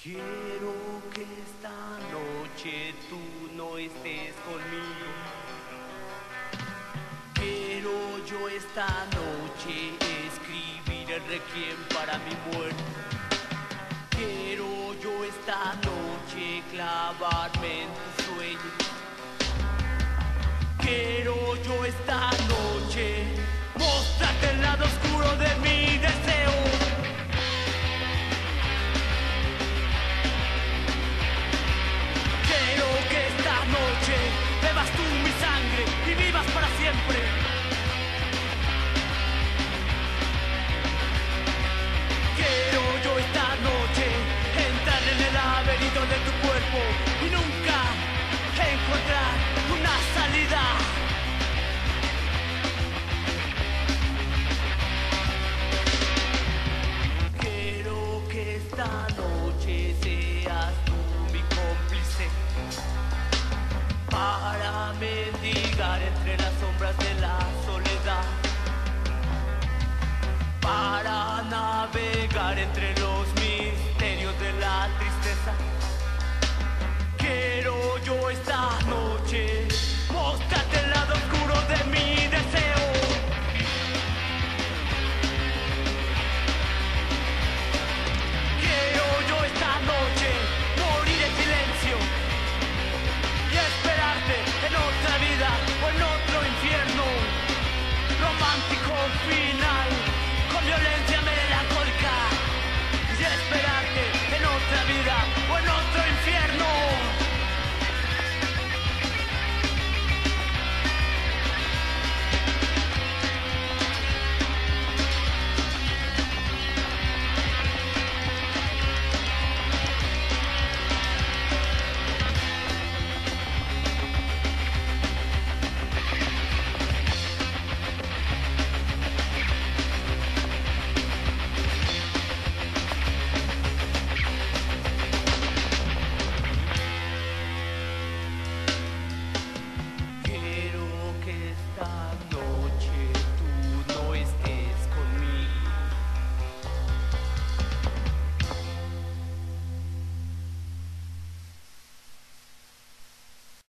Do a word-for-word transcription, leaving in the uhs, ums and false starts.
Quiero que esta noche tú no estés conmigo. Quiero yo esta noche escribir el requiem para mi muerte. Quiero yo esta noche clavarme en tus sueños. Quiero yo esta noche mostrarte el lado oscuro de mi deseo. Quiero que esta noche bebas tú mi sangre y vivas para siempre. Quiero yo esta noche entrar en el laberinto de tu cuerpo y nunca encontrar una salida. Quiero que esta noche seas tú mi cómplice para mendigar entre las sombras de la soledad, para navegar entre los misterios de la tristeza. Quiero